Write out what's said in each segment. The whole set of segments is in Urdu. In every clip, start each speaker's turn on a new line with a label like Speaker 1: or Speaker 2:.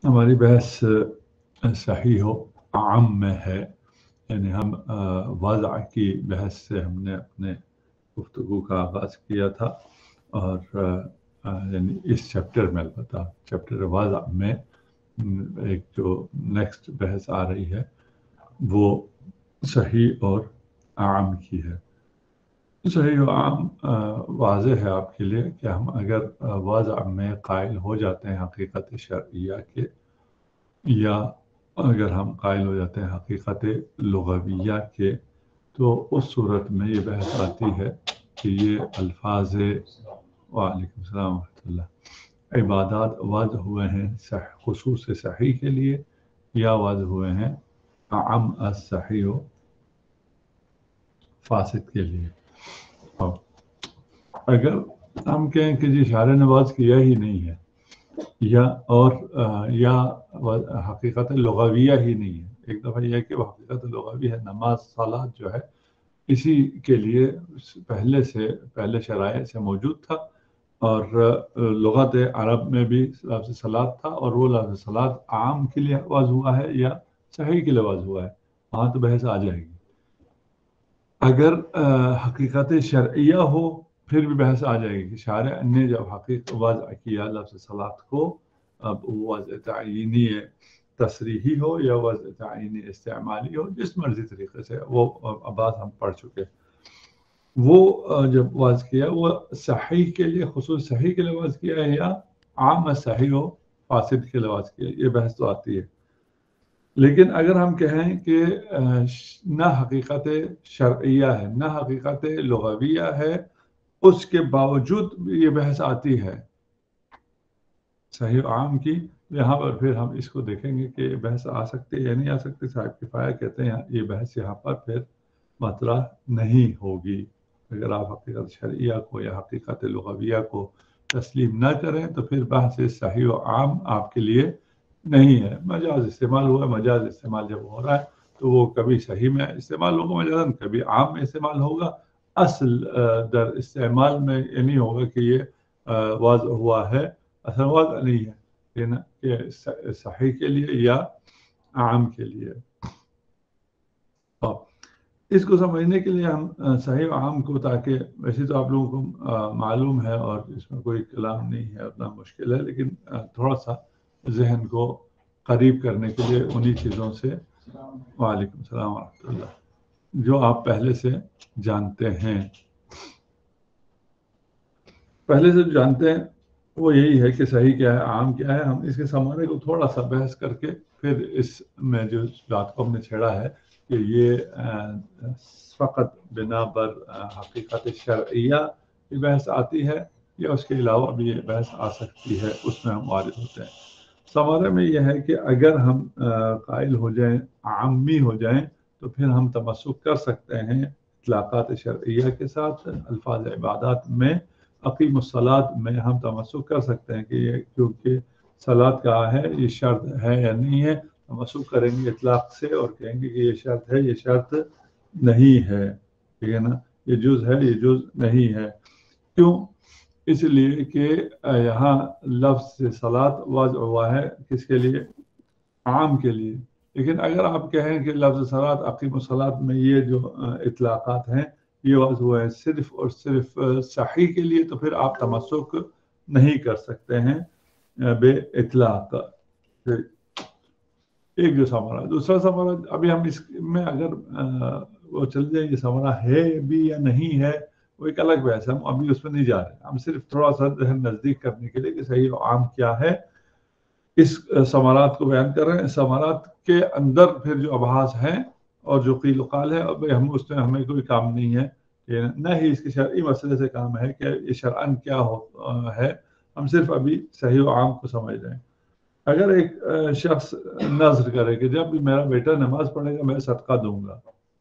Speaker 1: हमारी बहस सही हो आम में है, यानी हम वाज़ा की बहस से हमने अपने गुफ्तगू का आगाज़ किया था और यानी इस चैप्टर में अलबत्ता चैप्टर वाज़ा में एक जो नेक्स्ट बहस आ रही है वो सही और आम की है। सही और आम वाज़े है आपके लिए कि हम अगर वाज़ा में कायल हो जाते हैं हकीकत शरइया के, या अगर हम कायल हो जाते हैं हकीकत लुग़विया के, तो उस सूरत में ये बहस आती है कि ये अल्फाज वालेकुम सलाम व रहमतुल्लाह इबादात वाज़ हुए हैं खुसूस सही के लिए या वाज़ हुए हैं आम as-सही व फासिद के लिए। और अगर हम कहें कि जी शार ने वाज़ किया ही नहीं है या हकीकत लुग़विया ही नहीं है, एक दफ़ा यह है कि वो हकीकत लुग़वी है, नमाज सलात जो है इसी के लिए पहले शराय से मौजूद था और लुग़त अरब में भी लफ्ज़ सलात था और वो लफ्ज़ सलात आम के लिए वाज़ हुआ है या सही के लिए वाज़ हुआ है, वहाँ तो बहस आ जाएगी। अगर हकीकत शरइया हो फिर भी बहस आ जाएगी कि शारिअ ने जब हकीकत वाज़ किया लफ्ज़ सलात को, अब वो वाज़ तअयीनी तसरीही हो या वाज़ तअयीनी इस्तेमाली हो, जिस मर्जी तरीके से वो बात हम पढ़ चुके, वो जब वाज़ किया वो सही के लिए खुसूस सही के लिए वाज़ किया है या आम सही हो फासिद के लिए वाज़ किया, ये बहस तो आती है। लेकिन अगर हम कहें कि न हकीकत शरइया है न हकीकत लुग़विया है, उसके बावजूद ये बहस आती है सही आम की, यहाँ पर फिर हम इसको देखेंगे कि बहस आ सकती है या नहीं आ सकती। साहिब किफ़ाया कहते हैं ये बहस यहाँ पर फिर मतला नहीं होगी। अगर आप हकीकत शरइया को या हकीकत लुग़विया को तस्लीम न करें तो फिर बहस सही व आम आपके लिए नहीं है। मजाज इस्तेमाल हुआ, मजाज इस्तेमाल जब हो रहा है तो वो कभी सही में इस्तेमाल होगा मजाजन, कभी आम में इस्तेमाल होगा। असल दर इस्तेमाल में ये नहीं होगा कि ये वाज़ हुआ है, असल वाज़ नहीं है कि सही के लिए या आम के लिए। इसको समझने के लिए हम सही व आम को, ताकि वैसे तो आप लोगों को मालूम है और इसमें कोई कलाम नहीं है, उतना मुश्किल है, लेकिन थोड़ा सा जहन को करीब करने के लिए उन्हीं चीज़ों से वालेकुम सलाम व रहमतुल्लाह जो आप पहले से जानते हैं वो यही है कि सही क्या है आम क्या है। हम इसके समाने को थोड़ा सा बहस करके फिर इसमें जो बात को हमने छेड़ा है कि ये फ़कत बिना पर हकीकत शरइया की बहस आती है या उसके अलावा भी ये बहस आ सकती है, उसमें हम वारिद होते हैं। समाने में यह है कि अगर हम कायल हो जाएं, आमी हो जाएं, तो फिर हम तमस्सुक कर सकते हैं इतलाक़ात शरइया के साथ। अल्फाज इबादत में अक़ीमुस्सलात में हम तमस्सुक कर सकते हैं कि ये क्योंकि सलात कहा है ये शर्त है या नहीं है, तमस्सुक करेंगे इतलाक़ से और कहेंगे कि ये शर्त है, ये शर्त नहीं है, ठीक है ना, ये जुज़ है, ये जुज़ नहीं है। क्यों? इसलिए कि यहाँ लफ्ज़ सलात वाज़ हुआ है किसके लिए? आम के लिए। लेकिन अगर आप कहें कि लफ्ज़ सलात अक़ीमुस्सलात में ये जो इतलाक़ात हैं ये वाज़ हुआ है सिर्फ़ और सिर्फ सही के लिए, तो फिर आप तमस्सुक नहीं कर सकते हैं बे इतलाक़। एक जो समरा, दूसरा समरा, अभी हम इसमें अगर वो चल जाए ये समरा है भी या नहीं है वो एक अलग बहस है, हम अभी उसमें नहीं जा रहे। हम सिर्फ थोड़ा सा नज़दीक करने के लिए कि सही और आम क्या है इस समारात को बयान कर रहे हैं। समारात के अंदर फिर जो अभास हैं और जो क़ील क़ाल है, अब हम उसमें हमें कोई काम नहीं है, न ही इसके शरई मसले से काम है कि ये शरअन क्या है। हम सिर्फ अभी सही व आम को समझ रहे हैं। अगर एक शख्स नज़र करे कि जब भी मेरा बेटा नमाज पढ़ेगा मैं सदका दूंगा,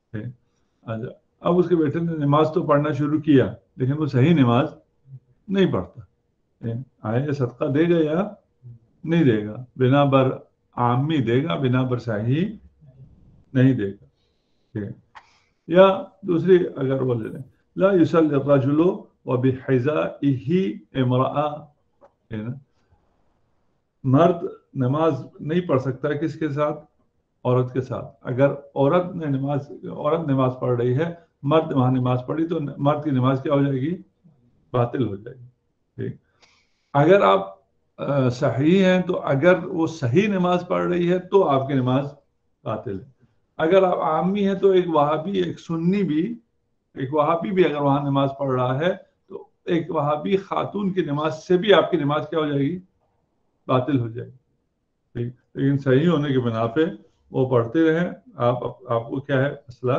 Speaker 1: अब उसके बेटे ने नमाज तो पढ़ना शुरू किया लेकिन वो सही नमाज नहीं पढ़ता, आए सदका देगा या नहीं देगा? बिना बर आमी देगा, बिना बर सही नहीं देगा, ठीक है। या दूसरी अगर वो ले लें, ला युसल्लि रजुलु व बिहिज़ाइही इम्रअ, मर्द نماز نہیں پڑھ سکتا کس کے ساتھ؟ عورت کے ساتھ. اگر عورت نماز پڑھ رہی ہے، مرد وہاں نماز پڑھی، تو مرد کی نماز کیا ہو جائے گی؟ باطل ہو جائے گی. ٹھیک. اگر آپ صحیح ہیں تو اگر وہ صحیح نماز پڑھ رہی ہے تو آپ کی نماز باطل ہے. اگر آپ عامی ہیں تو ایک وہابی، ایک سنی بھی، ایک وہابی بھی اگر وہاں نماز پڑھ رہا ہے تو ایک وہابی خاتون کی نماز سے بھی آپ کی نماز کیا ہو جائے گی؟ باطل ہو جائے گی. ٹھیک. لیکن صحیح ہونے کی بنا پہ وہ پڑھتے رہیں، آپ کو کیا ہے؟ مسئلہ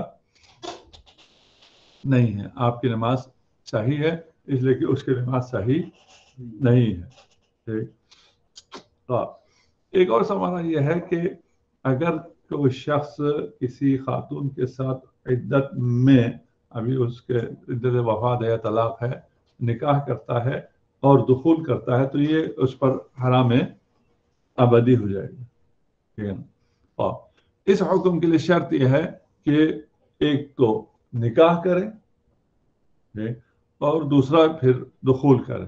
Speaker 1: نہیں ہے. آپ کی نماز صحیح ہے، اس لیے کہ اس کی نماز صحیح نہیں ہے. ٹھیک. ایک اور سوال یہ ہے کہ اگر کوئی شخص کسی خاتون کے ساتھ عدت میں، ابھی اس کے عدت وفات یا طلاق ہے، نکاح کرتا ہے اور دخول کرتا ہے، تو یہ اس پر حرام ابدی ہو جائے گا. ٹھیک ہے. اور اس حکم کے لیے شرط یہ ہے کہ ایک تو نکاح کرے اور دوسرا پھر دخول کرے.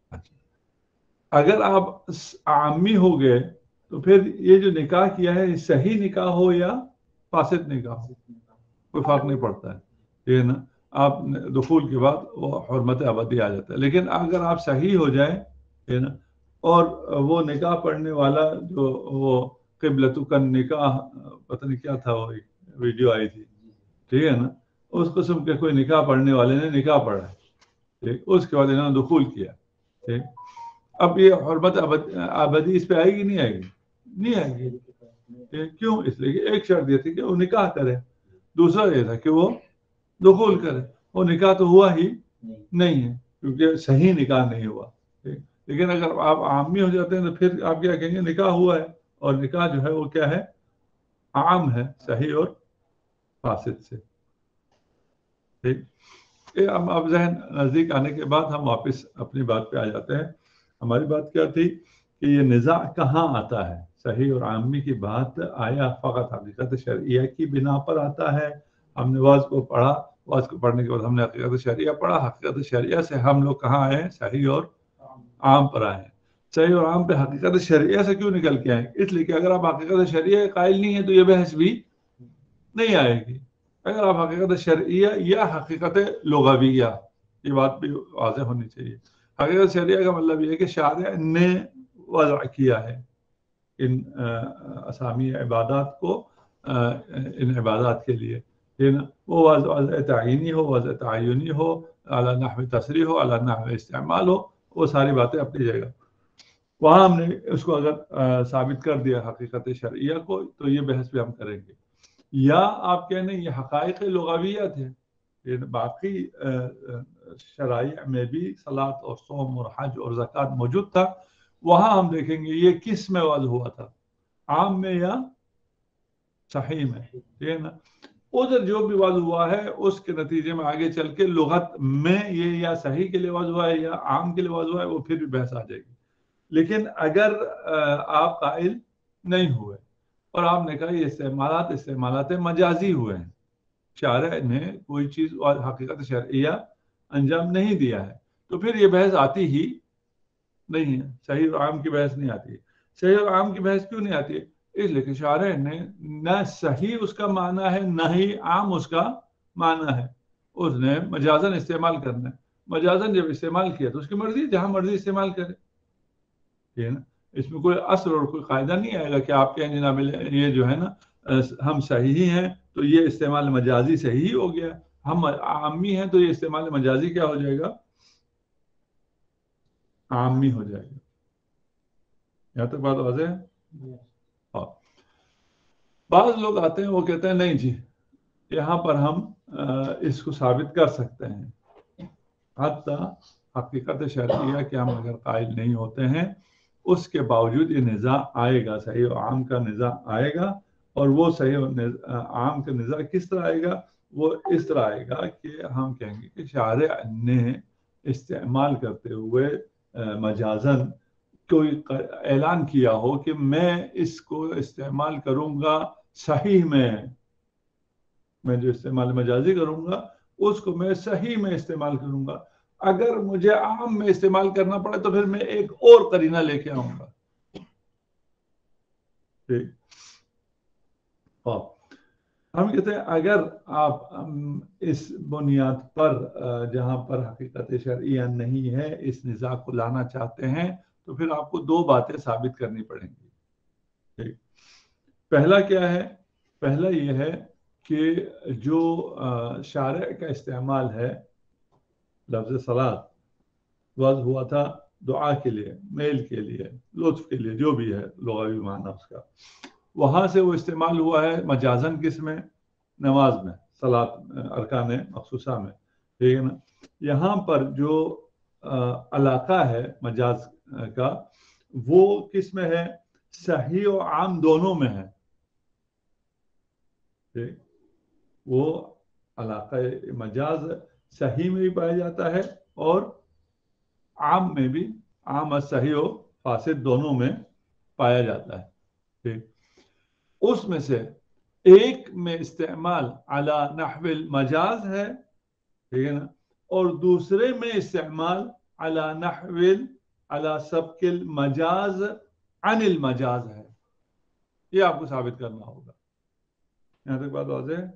Speaker 1: اگر آپ عامی ہو گئے تو پھر یہ جو نکاح کیا ہے صحیح نکاح ہو یا فاسد نکاح ہو، کوئی فرق نہیں پڑتا ہے. ٹھیک ہے نا. آپ دخول کے بعد وہ حرمت ابدی آ جاتا ہے. لیکن اگر آپ صحیح ہو جائیں، ٹھیک ہے نا، اور وہ نکاح پڑھنے والا جو وہ قبلۃ کا نکاح، پتہ نہیں کیا تھا، وہ ویڈیو آئی تھی، ٹھیک ہے نا، اس قسم کے کوئی نکاح پڑھنے والے نے نکاح پڑھا، ٹھیک، اس کے بعد انہوں نے دخول کیا. ٹھیک. اب یہ حرمت ابدی اس پہ آئے گی؟ نہیں آئے گی؟ نہیں آئے گی. کیوں؟ اس لیے کہ ایک شرط یہ تھی کہ وہ نکاح کرے، دوسرا یہ تھا کہ وہ دخول کرے. وہ نکاح تو ہوا ہی نہیں ہے کیونکہ صحیح نکاح نہیں ہوا. لیکن اگر آپ عامی ہو جاتے ہیں تو پھر آپ کیا کہیں گے؟ نکاح ہوا ہے، اور نکاح جو ہے وہ کیا ہے؟ عام ہے، صحیح اور فاسد سے. ٹھیک. اب ذہن نزدیک آنے کے بعد ہم واپس اپنی بات پہ آ جاتے ہیں. ہماری بات کیا تھی کہ یہ نزاع کہاں آتا ہے؟ صحیح اور عامی کی بات آیا فقط حقیقت شرعیہ کی بنا پر آتا ہے. ہم نے واز کو پڑھا، واز کو پڑھنے کے بعد ہم نے حقیقت شرعیہ پڑھا. حقیقت شرعیہ سے ہم لوگ کہاں آئے ہیں؟ صحیح اور عام پر آئے ہیں. صحیح اور عام پہ حقیقت شرعیہ سے کیوں نکل کے آئے؟ اس لیے کہ اگر آپ حقیقت شرعیہ قائل نہیں ہیں تو یہ بحث بھی نہیں آئے گی. اگر آپ حقیقت شرعیہ یا حقیقت لغویہ، یہ بات بھی واضح ہونی چاہیے. حقیقت شرعیہ کا مطلب یہ ہے کہ شارع نے وضع کیا ہے ان اسامی عبادات کو، ان عبادات کے لیے، وہ وضع تعینی ہو، وضع تعینی ہو، علی نحو تصریح ہو، علی نحو استعمال ہو، وہ ساری باتیں اپنی جگہ. وہاں ہم نے اس کو اگر ثابت کر دیا حقیقت شرعیہ کو تو یہ بحث بھی ہم کریں گے. یا آپ کہنے یہ حقائق لغویت ہے، یہ باقی شرائع میں بھی صلاۃ اور صوم اور حج اور زکوٰۃ موجود تھا. وہاں ہم دیکھیں گے یہ کس میں وضع ہوا تھا، عام میں یا صحیح میں. ٹھیک ہے نا. ادھر جو بھی وضع ہوا ہے اس کے نتیجے میں آگے چل کے لغت میں یہ یا صحیح کے لیے وضع ہوا ہے یا عام کے لیے وضع ہوا ہے، وہ پھر بھی بحث آ جائے گی. لیکن اگر آپ قائل نہیں ہوئے اور آپ نے کہا یہ استعمالات مجازی ہوئے ہیں، شارع نے کوئی چیز اور حقیقت شرعیہ انجام نہیں دیا ہے، تو پھر یہ بحث آتی ہی نہیں ہے. صحیح اور عام کی بحث نہیں آتی ہے. صحیح اور عام کی بحث کیوں نہیں آتی ہے؟ اس لیے کہ شارع نے نہ صحیح اس کا معنی ہے نہ ہی عام اس کا معنی ہے. اس نے مجازن استعمال کرنا ہے. مجازن جب استعمال کیا تو اس کی مرضی، جہاں مرضی استعمال کرے. ٹھیک ہے نا. اس میں کوئی اصل اور کوئی قاعدہ نہیں آئے گا کہ آپ کہیں جناب یہ جو ہے نا ہم صحیح ہیں تو یہ استعمال مجازی صحیح ہو گیا، ہم عامی ہیں تو یہ استعمال مجازی کیا ہو جائے گا؟ عامی ہو جائے گا. یہاں تک بات واضح ہے؟ بعض لوگ آتے ہیں وہ کہتے ہیں نہیں جی یہاں پر ہم اس کو ثابت کر سکتے ہیں، حتی حقیقت شرعیہ کے ہم اگر قائل نہیں ہوتے ہیں اس کے باوجود یہ نزاع آئے گا، صحیح و عام کا نزاع آئے گا. اور وہ صحیح و عام کا نزاع کس طرح آئے گا؟ وہ اس طرح آئے گا کہ ہم کہیں گے کہ شارع نے استعمال کرتے ہوئے مجازن کوئی اعلان کیا ہو کہ میں اس کو استعمال کروں گا صحیح میں جو استعمال مجازی کروں گا اس کو میں صحیح میں استعمال کروں گا. اگر مجھے عام میں استعمال کرنا پڑے تو پھر میں ایک اور قرینہ لے کے آؤں گا. ठीक। और हम कहते हैं अगर आप इस बुनियाद पर जहाँ पर हकीकत शरइया नहीं है इस निज़ा को लाना चाहते हैं तो फिर आपको दो बातें साबित करनी पड़ेंगी। ठीक। पहला क्या है? पहला ये है कि जो शारिअ का इस्तेमाल है लफ्ज़ सलात वज़ हुआ था दुआ के लिए, मेल के लिए, लुत्फ के लिए, जो भी है लुग़वी माना उसका, वहाँ से वो इस्तेमाल हुआ है मजाजन किस में? नमाज में, सलात अरकान मखसूसा में। ठीक है ना। यहाँ पर जो अलाका है मजाज का वो किस में है? सही और आम दोनों में है। ठीक। वो अलाका मजाज सही में भी पाया जाता है और आम में भी, आम और सही और फासिद दोनों में पाया जाता है। ठीक। उसमें से एक में इस्तेमाल अला नहविल मजाज है, ठीक है ना, और दूसरे में इस्तेमाल अला नहविल अला सबकिल मजाज अनिल मजाज है। ये आपको साबित करना होगा। यहां तक बात वाज़ेह है?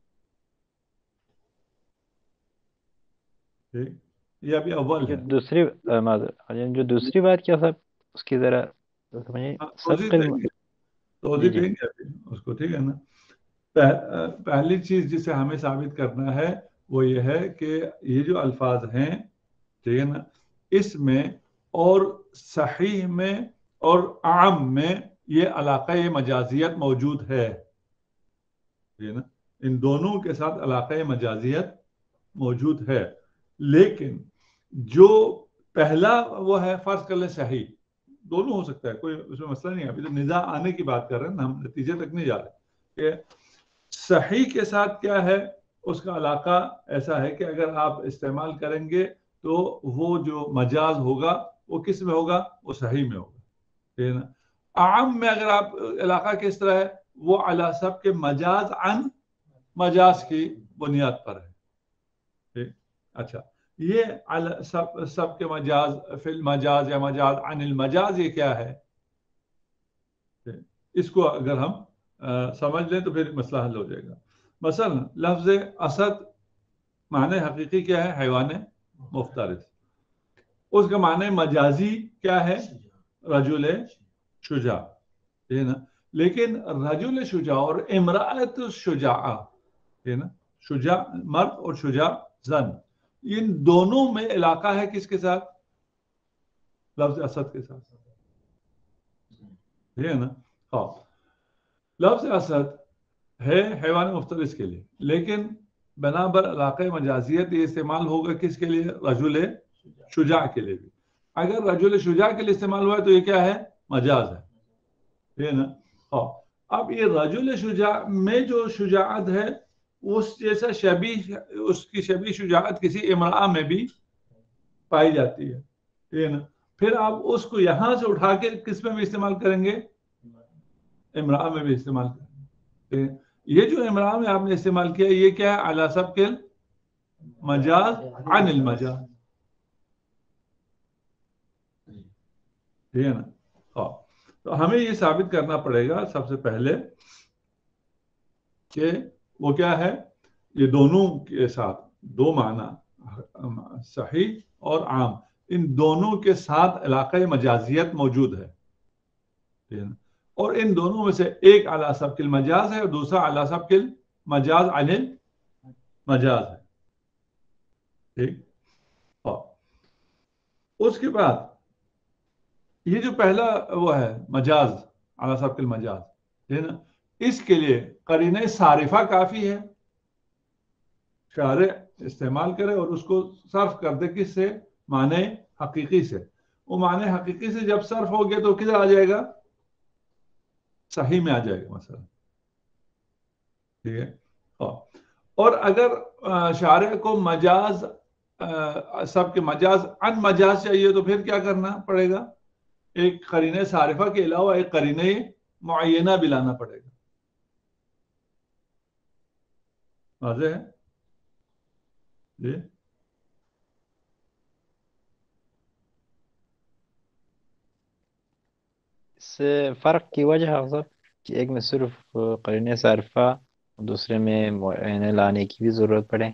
Speaker 1: ठीक। ये अभी अव्वल
Speaker 2: जो
Speaker 1: है।
Speaker 2: दूसरी जो दूसरी बात क्या साहब, उसकी जरा समझिए।
Speaker 1: तोज़ी
Speaker 2: सबके
Speaker 1: देंगे, तोज़ी
Speaker 2: जी जी।
Speaker 1: देंगे अभी उसको। ठीक है ना। पहली चीज जिसे हमें साबित करना है वो ये है कि ये जो अल्फाज हैं, ठीक है ना, इसमें और सही में और आम में ये अलाक़ा मजाजियत मौजूद है। ठीक है ना। इन दोनों के साथ अलाक़ा मजाजियत मौजूद है। लेकिन जो पहला वो है, फर्ज कर ले सही, दोनों हो सकता है, कोई उसमें मसला नहीं है। अभी तो निज़ा आने की बात कर रहे हैं ना, हम नतीजे तक नहीं जा रहे कि सही के साथ क्या है। उसका अलाका ऐसा है कि अगर आप इस्तेमाल करेंगे तो वो जो मजाज होगा वो किस में होगा? वो सही में होगा। ठीक है ना। आम में अगर आप इलाका किस तरह है? वो अला सब के मजाज अन मजाज की बुनियाद पर है। ठीक। अच्छा, ये अला सब के मजाज फिल मजाज या मजाज अनिल मजाज, ये क्या है? ठीक। इसको अगर हम समझ लें तो फिर मसला हल हो जाएगा। मसलन लफ्ज असद माने हकीकी क्या है? हैवान मुफ्तरिस। उसका माने मजाजी क्या है? रजुल शुजा। ठीक है ना। लेकिन रजुल शुजा और इमरात शुजा, ठीक है ना, शुजा मर्द और शुजा जन, इन दोनों में इलाका है किसके साथ? लफ्ज असद के साथ। ठीक है ना। हाँ, लफ्ज असद है हैवान मुफ्तरिस के लिए, लेकिन बनाबर इलाक़े मजाजियत ये इस्तेमाल होगा किसके लिए? रजुल शुजा के लिए भी। अगर रजुल शुजा के लिए इस्तेमाल हुआ है तो ये क्या है? मजाज है। ठीक है ना। हाँ, अब ये रजुल शुजा में जो शुजाअत है उस जैसा शबी, उसकी शबी शुजाअत किसी इमरा में भी पाई जाती है। ठीक है ना। फिर आप उसको यहां से उठा के किस में भी इस्तेमाल करेंगे? इमरा में भी इस्तेमाल करेंगे। ये जो इमरा में आपने इस्तेमाल किया ये क्या है? अला सब के मजाज अनिल मजाज। ठीक है ना। हाँ, तो हमें ये साबित करना पड़ेगा सबसे पहले कि वो क्या है। ये दोनों के साथ दो माना, सही और आम, इन दोनों के साथ इलाक़ाई मजाजियत मौजूद है। ठीक है ना। और इन दोनों में से एक अला सबकिल मजाज है और दूसरा अला सबकिल मजाज अनिल मजाज है। ठीक। हाँ, उसके बाद ये जो पहला वो है मजाज, अला सबकिल मजाज, ठीक है ना, इसके लिए करीने सारिफा काफी है। शारे इस्तेमाल करे और उसको सर्फ कर दे किससे? माने हकीकी से। वो माने हकीकी से जब सर्फ हो गया तो किधर आ जाएगा? सही में आ जाएगा मसला। ठीक है। हाँ, और अगर शारे को मजाज सबके मजाज अन मजाज चाहिए तो फिर क्या करना पड़ेगा? एक करीने सारिफा के अलावा एक करीने मुअय्यना भी लाना पड़ेगा। वाज़ेह है जी।
Speaker 2: इस फर्क की वजह साहब کہ ایک میں صرف قرین صارفہ، دوسرے میں معینہ لانے کی بھی ضرورت پڑے؟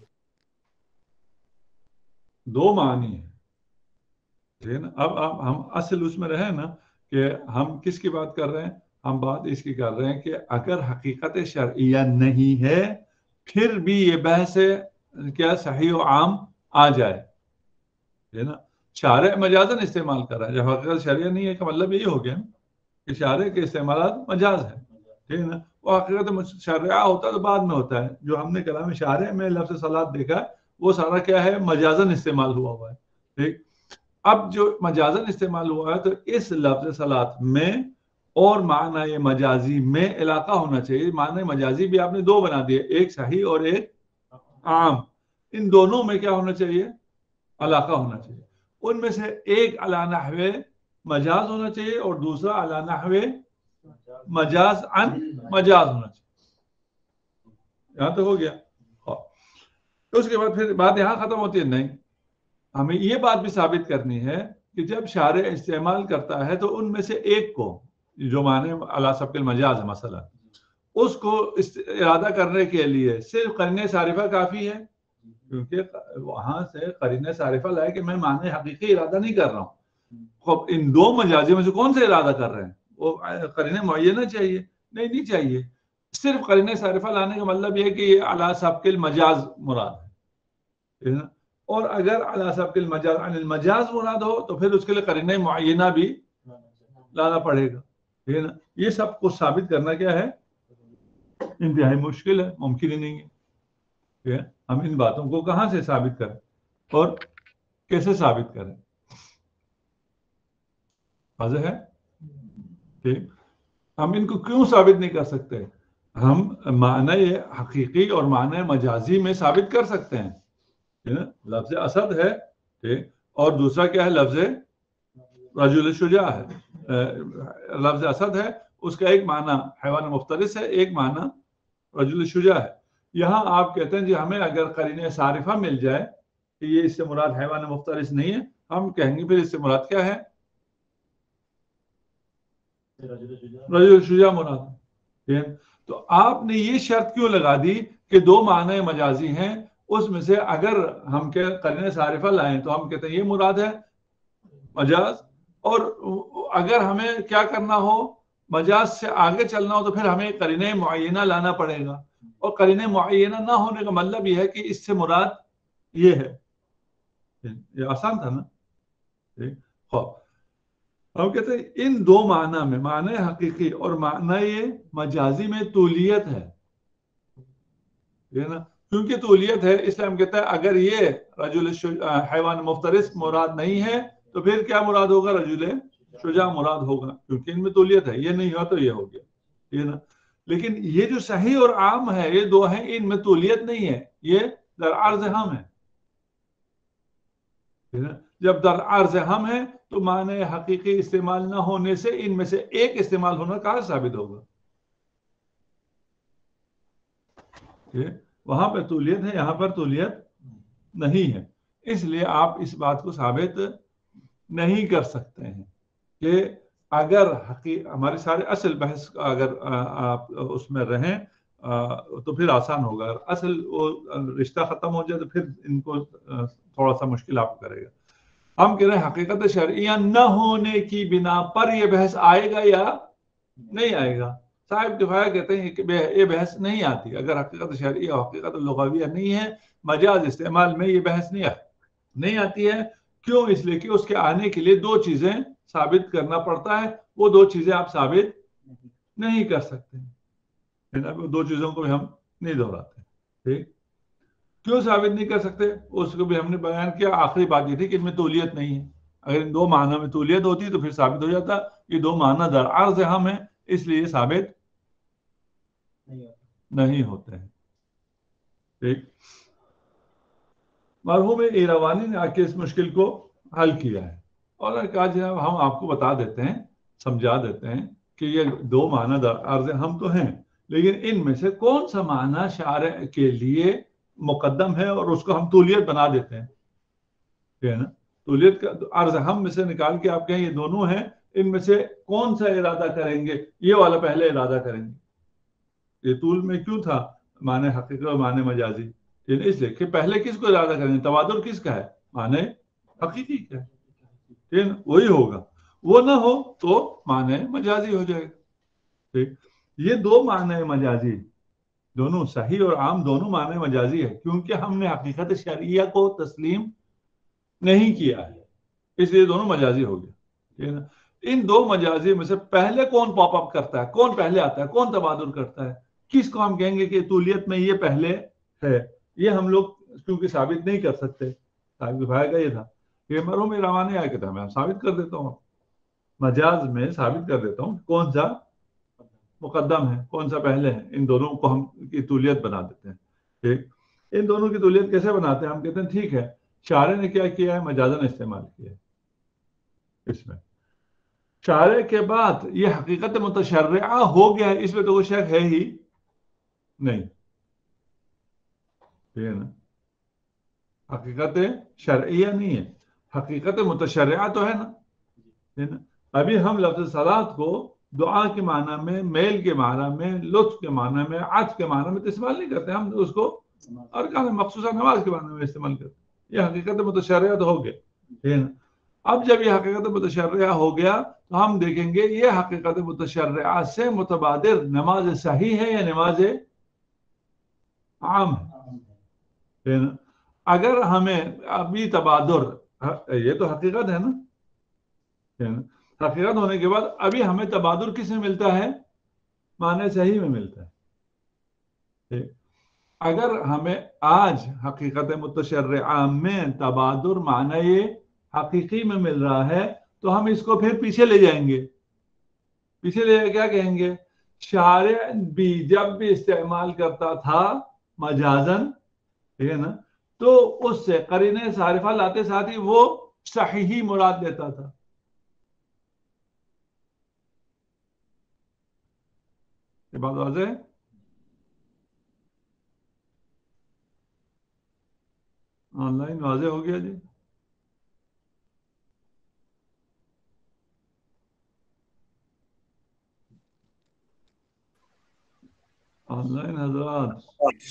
Speaker 1: دو معنی ہیں، ٹھیک ہے نا. اب ہم اصل اس میں رہے نا کہ ہم کس کی بات کر رہے ہیں؟ ہم بات اس کی کر رہے ہیں کہ اگر حقیقت شرعیہ نہیں ہے پھر بھی یہ بحث کیا صحیح و عام آ جائے، ٹھیک ہے نا. شارع مجازن استعمال کر رہا ہے، جب حقیقت شرعیہ نہیں ہے کا مطلب یہی ہو گیا کہ شارع کے استعمالات مجاز ہے، ٹھیک ہے نا. وہ حقیقت شرعیہ ہوتا تو بعد میں ہوتا ہے. جو ہم نے کلام شارع میں لفظ صلاۃ دیکھا ہے وہ سارا کیا ہے؟ مجازن استعمال ہوا ہے، ٹھیک. اب جو مجازن استعمال ہوا ہے تو اس لفظ صلاۃ میں اور معنی مجازی میں علاقہ ہونا چاہیے. معنی مجازی بھی آپ نے دو بنا دیے، ایک صحیح اور ایک عام. ان دونوں میں کیا ہونا چاہیے؟ علاقہ ہونا چاہیے. ان میں سے ایک علی نحو مجاز ہونا چاہیے اور دوسرا علی نحو مجاز عن مجاز ہونا چاہیے. یہاں تو ہو گیا. اس کے بعد پھر بات یہاں ختم ہوتی ہے؟ نہیں، ہمیں یہ بات بھی ثابت کرنی ہے کہ جب شارع استعمال کرتا ہے تو ان میں سے ایک کو جو معنی علی سبق المجاز ہے مثلا، اس کو ارادہ کرنے کے لیے صرف قرینہ صارفہ کافی ہے، کیونکہ وہاں سے قرینہ صارفہ لائے کہ میں معنی حقیقی ارادہ نہیں کر رہا ہوں. خب ان دو مجازی میں سے کون سے ارادہ کر رہے ہیں؟ وہ قرینہ معینہ چاہیے؟ نہیں چاہیے. صرف قرینہ صارفہ لانے کا مطلب یہ کہ یہ علی سبق المجاز مراد ہے. اور اگر علی سبق المجاز عن المجاز مراد ہو تو پھر اس کے لیے قرینہ معینہ بھی لانا پڑے گا، ٹھیک ہے نا. یہ سب کو ثابت کرنا کیا ہے؟ انتہائی مشکل ہے، ممکن ہی نہیں ہے. ہم ان باتوں کو کہاں سے ثابت کریں اور کیسے ثابت کریں؟ واضح ہے؟ ٹھیک. ہم ان کو کیوں ثابت نہیں کر سکتے؟ ہم معنی حقیقی اور معنی مجازی میں ثابت کر سکتے ہیں. لفظ اسد ہے، ٹھیک، اور دوسرا کیا ہے؟ لفظ رجل شجاع ہے. لفظ اسد ہے، اس کا ایک معنی حیوان مفترس ہے، ایک معنی رجل شجاع ہے. یہاں آپ کہتے ہیں جی ہمیں اگر قرینہ صارفہ مل جائے کہ یہ اس سے مراد حیوان مفترس نہیں ہے، ہم کہیں گے پھر اس سے مراد کیا ہے؟ رجل شجاع مراد ہے. تو آپ نے یہ شرط کیوں لگا دی کہ دو معنی مجازی ہیں، اس میں سے اگر ہم قرینہ صارفہ لائیں تو ہم کہتے ہیں یہ مراد ہے مجاز، اور اگر ہمیں کیا کرنا ہو مجاز سے آگے چلنا ہو تو پھر ہمیں قرینہ معینہ لانا پڑے گا. اور قرینہ معینہ نہ ہونے کا مطلب یہ ہے کہ اس سے مراد یہ ہے. یہ آسان تھا نا؟ ہم کہتے ہیں ان دو معنی میں، معنی حقیقی اور معنی مجازی میں طولیت ہے نا. کیونکہ طولیت ہے اس لیے ہم کہتے ہیں اگر یہ رجل حیوان مفترس مراد نہیں ہے تو پھر کیا مراد ہوگا؟ رجل شجاع مراد ہوگا، کیونکہ ان میں طولیت ہے. یہ نہیں ہوا تو یہ ہو گیا، یہ نا. لیکن یہ جو صحیح اور عام ہے یہ دو ہیں، ان میں طولیت نہیں ہے، یہ در عرض ہم ہے. جب در عرض ہم ہے تو معنی حقیقی استعمال نہ ہونے سے ان میں سے ایک استعمال ہونا کہاں ثابت ہوگا؟ وہاں پہ طولیت ہے، یہاں پر طولیت نہیں ہے. اس لیے آپ اس بات کو ثابت نہیں کر سکتے ہیں کہ اگر ہمارے سارے اصل بحث اگر آپ اس میں رہیں تو پھر آسان ہوگا. اصل وہ رشتہ ختم ہو جائے تو پھر ان کو تھوڑا سا مشکل آپ کو کرے گا. ہم کہہ رہے ہیں حقیقت شرعیہ نہ ہونے کی بنا پر یہ بحث آئے گا یا نہیں آئے گا؟ صاحب کفایہ کہتے ہیں کہ یہ بحث نہیں آتی. اگر حقیقت شرعیہ اور حقیقت لغویہ نہیں ہے، مجاز استعمال میں یہ بحث نہیں آتی ہے. کیوں؟ اس لیے کہ اس کے آنے کے لیے دو چیزیں ثابت کرنا پڑتا ہے، وہ دو چیزیں آپ ثابت نہیں کر سکتے. دو چیزوں کو بھی ہم نہیں دہراتے. ٹھیک، کیوں ثابت نہیں کر سکتے اس کو بھی ہم نے بیان کیا. آخری بات یہ تھی کہ ان میں طولیت نہیں ہے. اگر ان دو معنی میں طولیت ہوتی تو پھر ثابت ہو جاتا. یہ دو معنی در عرض ہم ہیں اس لیے یہ ثابت نہیں ہوتے ہیں. ٹھیک، مرحوم ایروانی نے آ کے اس مشکل کو حل کیا ہے اور کہا جناب ہم آپ کو بتا دیتے ہیں، سمجھا دیتے ہیں کہ یہ دو معنی در عرض ہم تو ہیں، لیکن ان میں سے کون سا معنی شارع کے لیے مقدم ہے اور اس کو ہم طولیت بنا دیتے ہیں. ٹھیک ہے نا؟ طولیت کا عرض ہم میں سے نکال کے آپ کہیں یہ دونوں ہیں ان میں سے کون سا ارادہ کریں گے؟ یہ والا پہلے ارادہ کریں گے. یہ طول میں کیوں تھا معنی حقیقی اور معنی مجازی؟ اس لیے کہ پہلے کس کو ارادہ کریں گے؟ تبادر کس کا ہے؟ معنی حقیقی کا ہے. ٹھیک ہے، وہی ہوگا. وہ نہ ہو تو معنی مجازی ہو جائے گا. ٹھیک، یہ دو معنی مجازی دونوں صحیح اور عام دونوں معنی مجازی ہے، کیونکہ ہم نے حقیقت شرعیہ کو تسلیم نہیں کیا ہے، اس لیے دونوں مجازی ہو گئے. ٹھیک ہے نا؟ ان دو مجازی میں سے پہلے کون پاپ اپ کرتا ہے؟ کون پہلے آتا ہے؟ کون تبادر کرتا ہے؟ کس کو ہم کہیں گے کہ طولیت میں یہ پہلے ہے؟ یہ ہم لوگ کیونکہ ثابت نہیں کر سکتے. ثابت بھائی کا یہ تھا کہ مرحوم روانی آئے کہتا میں ثابت کر دیتا ہوں، مجاز میں ثابت کر دیتا ہوں کون سا مقدم ہے کون سا پہلے ہے. ان دونوں کو ہم کی طولیت بنا دیتے ہیں. ٹھیک، ان دونوں کی طولیت کیسے بناتے ہیں؟ ہم کہتے ہیں ٹھیک ہے، شارع نے کیا کیا ہے؟ مجازن استعمال کیا ہے. اس میں شارع کے بعد یہ حقیقت متشرعہ ہو گیا ہے، اس میں تو کوئی شک ہے ہی نہیں. ٹھیک ہے نا؟ حقیقت شرعیہ نہیں ہے، حقیقت متشرعہ تو ہے نا. ابھی ہم لفظ صلاۃ کو دعا کے معنی میں، میل کے معنی میں، لطف کے معنی میں، عطف کے معنی میں استعمال نہیں کرتے. ہم اس کو ارکان مخصوصہ نماز کے معنی میں استعمال کرتے. یہ حقیقت متشرعہ تو ہو گیا. ٹھیک ہے نا؟ اب جب یہ حقیقت متشرعہ ہو گیا تو ہم دیکھیں گے یہ حقیقت متشرعہ سے متبادر نماز صحیح ہے یا نماز عام ہے. اگر ہمیں ابھی تبادر، یہ تو حقیقت ہے نا، حقیقت ہونے کے بعد ابھی ہمیں تبادر کس میں ملتا ہے؟ معنی صحیح میں ملتا ہے. اگر ہمیں آج حقیقت متشرعہ میں تبادر معنی حقیقی میں مل رہا ہے تو ہم اس کو پھر پیچھے لے جائیں گے. پیچھے لے جائے کیا کہیں گے؟ شارع بھی جب بھی استعمال کرتا تھا مجازن، ٹھیک ہے نا، تو اس سے قرینہ صارفہ لاتے ساتھ ہی وہ صحیح مراد لیتا تھا. یہ بات واضح ہے؟ آن لائن واضح ہو گیا جی؟ آن لائن حضرات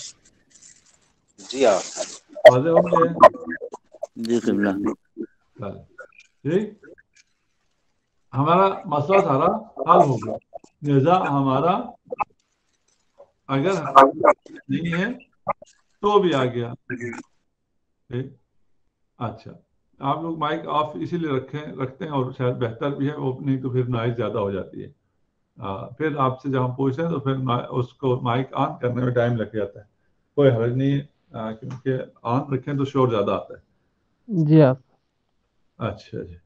Speaker 3: جی ہاں
Speaker 1: واضح ہو گیا؟
Speaker 3: جی قبلہ.
Speaker 1: ٹھیک، ہمارا مسئلہ سارا حل ہو گیا. نزاع ہمارا اگر نہیں ہے تو بھی آ گیا. ٹھیک، اچھا آپ لوگ مائک آف اسی لیے رکھتے ہیں اور شاید بہتر بھی ہے، وہ نہیں تو پھر نوائز زیادہ ہو جاتی ہے. پھر آپ سے جب ہم پوچھتے ہیں تو پھر اس کو مائک آن کرنے میں ٹائم لگ جاتا ہے. کوئی حرج نہیں ہے کیونکہ آن رکھیں تو شور زیادہ آتا ہے.
Speaker 4: جی آپ.
Speaker 1: اچھا جی،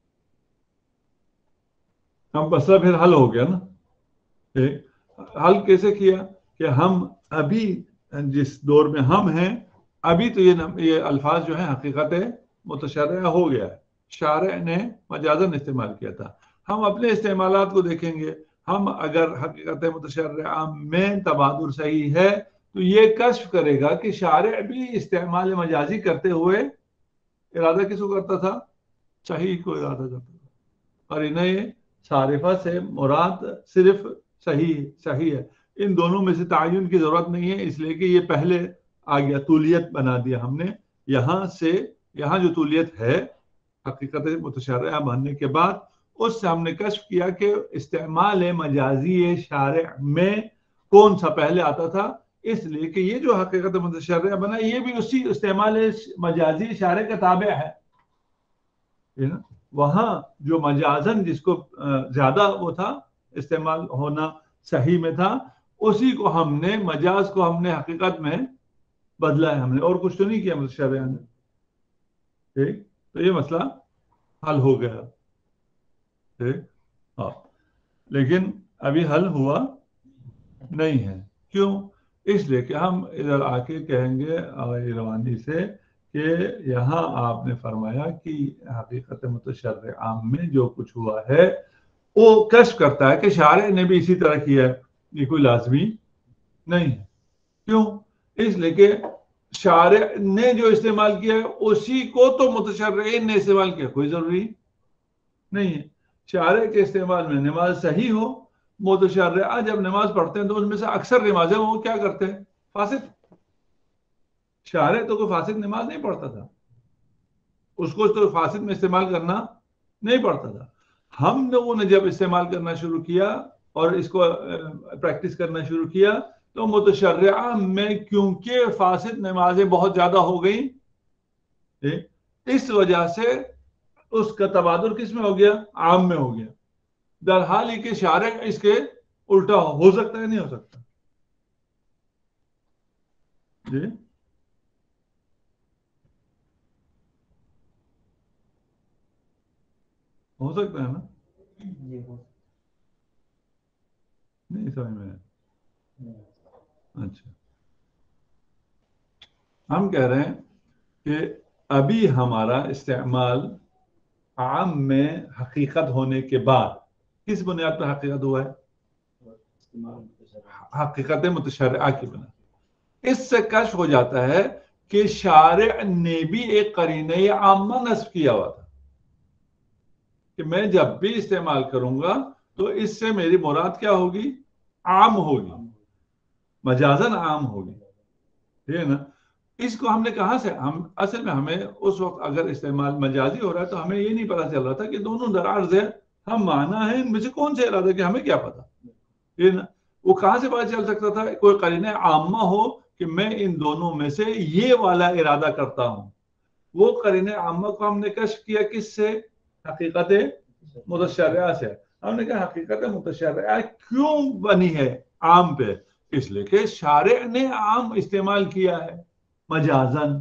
Speaker 1: ہم مسئلہ پھر حل ہو گیا نا. حل کیسے کیا کہ ہم ابھی جس دور میں ہم ہیں ابھی تو یہ الفاظ جو ہیں حقیقت متشرعہ ہو گیا ہے، شارع نے مجازن استعمال کیا تھا. ہم اپنے استعمالات کو دیکھیں گے. ہم اگر حقیقت متشرعہ میں تبادر صحیح ہے تو یہ کشف کرے گا کہ شارع بھی استعمال مجازی کرتے ہوئے ارادہ کس کو کرتا تھا؟ صحیح کو ارادہ کرتا تھا. اور انہیں صارفہ سے مراد صرف صحیح ہے. ان دونوں میں سے تعین کی ضرورت نہیں ہے، اس لیے کہ یہ پہلے آ گیا، طولیت بنا دیا ہم نے. یہاں جو طولیت ہے حقیقت متشرعہ بننے کے بعد اس سے ہم نے کشف کیا کہ استعمال مجازی شارع میں کون سا پہلے آتا تھا. اس لیے کہ یہ جو حقیقت متشرعہ بنا یہ بھی اسی استعمال مجازی شارع کا تابع ہے. وہاں جو مجازن جس کو زیادہ وہ تھا استعمال ہونا صحیح میں تھا، اسی کو ہم نے مجاز کو ہم نے حقیقت میں بدلا ہے. ہم نے اور کچھ تو نہیں کیا متشرعہ نے. ٹھیک، تو یہ مسئلہ حل ہو گیا. ٹھیک، ہاں، لیکن ابھی حل ہوا نہیں ہے. کیوں؟ اس لیے کہ ہم ادھر آ کے کہیں گے روانی سے کہ یہاں آپ نے فرمایا کہ حقیقت متشرعہ میں جو کچھ ہوا ہے وہ کشف کرتا ہے کہ شارع نے بھی اسی طرح کیا ہے. یہ کوئی لازمی نہیں ہے. کیوں؟ اس لیے کہ شارع نے جو استعمال کیا ہے اسی کو تو متشرعین نے استعمال کیا، کوئی ضروری نہیں ہے. شارع کے استعمال میں نماز صحیح ہو. متشرعہ جب نماز پڑھتے ہیں تو ان میں سے اکثر نمازیں وہ کیا کرتے ہیں؟ فاسد. شارع تو کوئی فاسد نماز نہیں پڑھتا تھا، اس کو تو فاسد میں استعمال کرنا نہیں پڑتا تھا. ہم لوگوں نے جب استعمال کرنا شروع کیا اور اس کو پریکٹس کرنا شروع کیا تو متشرعہ میں کیونکہ فاسد نمازیں بہت زیادہ ہو گئیں، اس وجہ سے اس کا تبادل کس میں ہو گیا؟ عام میں ہو گیا. در حال ہی کہ شارع اس کے الٹا ہو سکتا ہے نہیں ہو سکتا؟ جی ہو سکتا ہے نا؟ نہیں سمجھ میں. اچھا، ہم کہہ رہے ہیں کہ ابھی ہمارا استعمال عام میں حقیقت ہونے کے بعد کس بنیاد پر حقیقت ہوا ہے؟ حقیقت متشرعہ کی بنا. اس سے کشف ہو جاتا ہے کہ شارع نے بھی ایک قرینہ عامہ نصب کیا ہوا تھا کہ میں جب بھی استعمال کروں گا تو اس سے میری مراد کیا ہوگی؟ عام ہوگی، مجازن عام ہوگی. ٹھیک ہے نا؟ اس کو ہم نے کہاں سے، ہم اصل میں ہمیں اس وقت اگر استعمال مجازی ہو رہا ہے تو ہمیں یہ نہیں پتا چل رہا تھا کہ دونوں درعرض ہے، ہم معنی ہیں ان میں سے کون سے ارادہ کہ ہمیں کیا پتا. ٹھیک ہے نا؟ وہ کہاں سے پتا چل سکتا تھا؟ کوئی قرینہ عامہ ہو کہ میں ان دونوں میں سے یہ والا ارادہ کرتا ہوں. وہ قرینہ عامہ کو ہم نے کشف کیا کس سے؟ حقیقت متشرعہ سے. ہم نے کہا حقیقت متشرعہ کیوں بنی ہے عام پہ؟ اس لیے کہ شارع نے عام استعمال کیا ہے مجازن.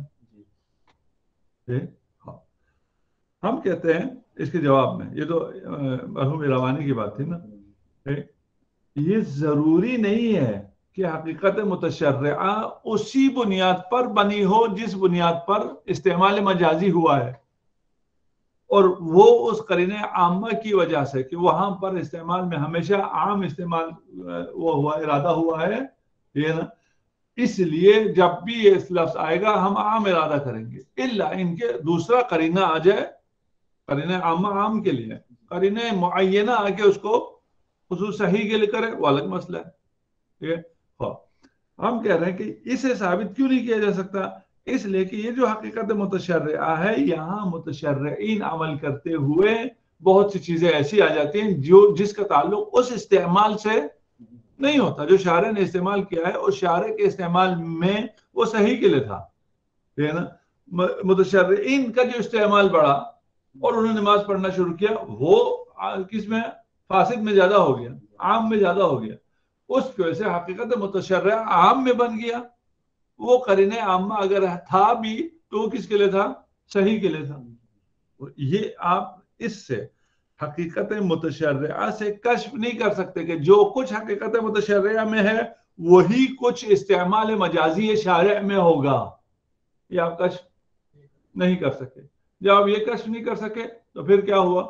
Speaker 1: ہم کہتے ہیں اس کے جواب میں، یہ تو مرحوم روانی کی بات تھی نا، یہ ضروری نہیں ہے کہ حقیقت متشرعہ اسی بنیاد پر بنی ہو جس بنیاد پر استعمال مجازی ہوا ہے، اور وہ اس قرینہ عامہ کی وجہ سے کہ وہاں پر استعمال میں ہمیشہ عام استعمال وہ ہوا، ارادہ ہوا ہے. یہ نا، اس لیے جب بھی یہ لفظ آئے گا ہم عام ارادہ کریں گے، الا ان کے دوسرا قرینہ آ جائے. قرینہ عامہ عام کے لیے، قرینہ معینہ آ کے اس کو خصوص صحیح کے لیے کرے، وہ الگ مسئلہ ہے. ٹھیک ہے؟ ہم کہہ رہے ہیں کہ اسے ثابت کیوں نہیں کیا جا سکتا؟ اس لیے کہ یہ جو حقیقت متشرعہ ہے، یہاں متشرعین عمل کرتے ہوئے بہت سی چیزیں ایسی آ جاتی ہیں جس کا تعلق اس استعمال سے نہیں ہوتا جو شارع نے استعمال کیا ہے، اور شارع کے استعمال میں وہ صحیح کے لیے تھا. ٹھیک ہے نا؟ متشرعین کا جو استعمال بڑھا اور انہوں نے نماز پڑھنا شروع کیا، وہ کس میں؟ فاسد میں زیادہ ہو گیا، عام میں زیادہ ہو گیا. اس کی وجہ سے حقیقت متشرعہ عام میں بن گیا. وہ قرینہ عامہ اگر تھا بھی تو وہ کس کے لیے تھا؟ صحیح کے لیے تھا. یہ آپ اس سے حقیقت متشرعہ سے کشف نہیں کر سکتے کہ جو کچھ حقیقت متشرعہ میں ہے وہی کچھ استعمال مجازی شارع میں ہوگا. یہ آپ کشف نہیں کر سکے. جب آپ یہ کشف نہیں کر سکے تو پھر کیا ہوا؟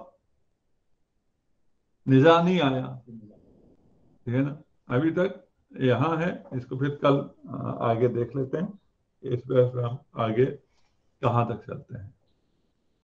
Speaker 1: نزاع نہیں آیا. ٹھیک ہے نا؟ ابھی تک یہاں ہے، اس کو پھر کل آگے دیکھ لیتے ہیں، اس پہ ہم آگے کہاں تک چلتے ہیں.